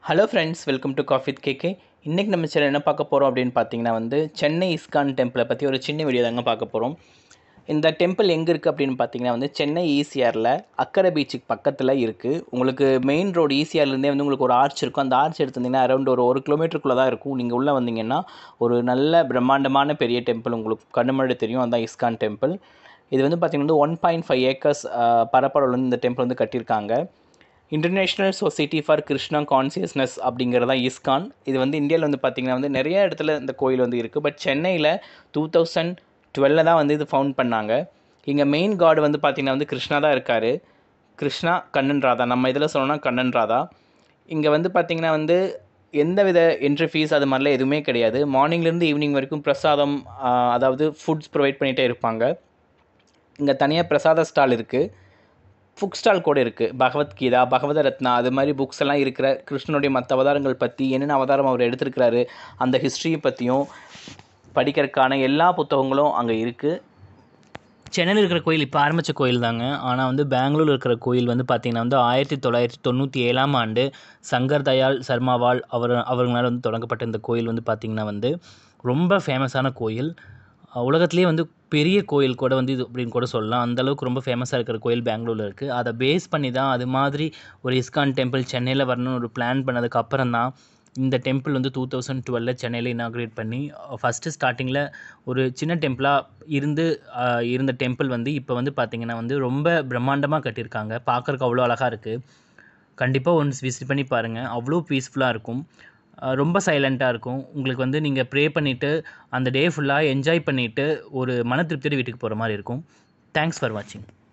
Hello friends, welcome to coffee with KK. இன்றைக்கி நம்ம channel என்ன பார்க்க போகிறோம் அப்படின்னு பார்த்தீங்கன்னா சென்னை இஸ்கான் டெம்பிளை பற்றி ஒரு சின்ன வீடியோ தாங்க பார்க்க போகிறோம். இந்த டெம்பிள் எங்கே இருக்குது அப்படின்னு பார்த்தீங்கன்னா சென்னை ஈசிஆரில் அக்கரை பீச்சுக்கு பக்கத்தில் இருக்குது. உங்களுக்கு மெயின் ரோடு ஈசிஆர்லேருந்தே உங்களுக்கு ஒரு ஆர்ச் இருக்கும். அந்த ஆர்ச் எடுத்திருந்தீங்கன்னா அரௌண்ட் ஒரு கிலோமீட்டருக்குள்ளே தான் இருக்கும். நீங்கள் உள்ளே வந்தீங்கன்னா ஒரு நல்ல பிரம்மாண்டமான பெரிய டெம்பிள் உங்களுக்கு கண்ணு முன்னாடி தெரியும். அதுதான் இஸ்கான் டெம்பிள். இது பார்த்தீங்கன்னா 1.5 ஏக்கர்ஸ் பரப்பளவில் இந்த டெம்பிள் கட்டியிருக்காங்க. International society for Krishna consciousness அப்படிங்கிறதான் இஸ்கான். இது இந்தியாவில் பார்த்தீங்கன்னா நிறைய இடத்துல இந்த கோயில் இருக்குது. பட் சென்னையில் 2012 தான் இது ஃபவுண்ட் பண்ணாங்க. இங்கே மெயின் காடு பார்த்தீங்கன்னா கிருஷ்ணா தான் இருக்கார். கிருஷ்ணா, கண்ணன், ராதா. நம்ம இதில் சொல்லணும்னா கண்ணன், ராதா. இங்கே பார்த்தீங்கன்னா எந்த வித என்ட்ரி ஃபீஸ் அது மாதிரிலாம் எதுவுமே கிடையாது. மார்னிங்லேருந்து ஈவினிங் வரைக்கும் பிரசாதம், அதாவது ஃபுட்ஸ் ப்ரொவைட் பண்ணிகிட்டே இருப்பாங்க. இங்கே தனியாக பிரசாத ஸ்டால் இருக்குது. புக் ஸ்டால் கூட இருக்குது. பகவத்கீதா, பகவத ரத்னா, அது மாதிரி புக்ஸ் எல்லாம் இருக்கிற கிருஷ்ணனுடைய மற்ற அவதாரங்கள் பற்றி, என்னென்ன அவதாரம் அவர் எடுத்திருக்கிறாரு, அந்த ஹிஸ்ட்ரியை பற்றியும் படிக்கிறதுக்கான எல்லா புத்தகங்களும் அங்கே இருக்குது. சென்னையில் இருக்கிற கோயில் இப்போ ஆரம்பித்த கோயில் தாங்க. ஆனால் பெங்களூரில் இருக்கிற கோயில் பார்த்திங்கன்னா 1997ஆம் ஆண்டு சங்கர் தயாள் சர்மாவால் அவர்களால் தொடங்கப்பட்ட இந்த கோயில் பார்த்திங்கன்னா ரொம்ப ஃபேமஸான கோயில். உலகத்துலேயே பெரிய கோயில் கூட இது அப்படின்னு கூட சொல்லலாம். அந்தளவுக்கு ரொம்ப ஃபேமஸாக இருக்கிற கோயில் பெங்களூரில் இருக்குது. அதை பேஸ் பண்ணி தான் அது மாதிரி ஒரு இஸ்கான் டெம்பிள் சென்னையில் வரணும்னு ஒரு பிளான் பண்ணதுக்கு அப்புறம் தான் இந்த டெம்பிள் 2012 சென்னையில் இனாக்ரேட் பண்ணி ஃபஸ்ட்டு ஸ்டார்டிங்கில் ஒரு சின்ன டெம்பிளாக இருந்த டெம்பிள் இப்போ பார்த்திங்கன்னா ரொம்ப பிரம்மாண்டமாக கட்டியிருக்காங்க. பார்க்குறக்கு அவ்வளோ அழகாக இருக்குது. கண்டிப்பாக ஒன்ஸ் விசிட் பண்ணி பாருங்கள். அவ்வளோ பீஸ்ஃபுல்லாக இருக்கும். ரொம்ப சைலண்ட்டாக இருக்கும். உங்களுக்கு நீங்கள் ப்ரே பண்ணிவிட்டு அந்த டே ஃபுல்லாக என்ஜாய் பண்ணிவிட்டு ஒரு மன திருப்தியோட வீட்டுக்கு போகிற மாதிரி இருக்கும். தேங்க்ஸ் ஃபார் வாட்சிங்.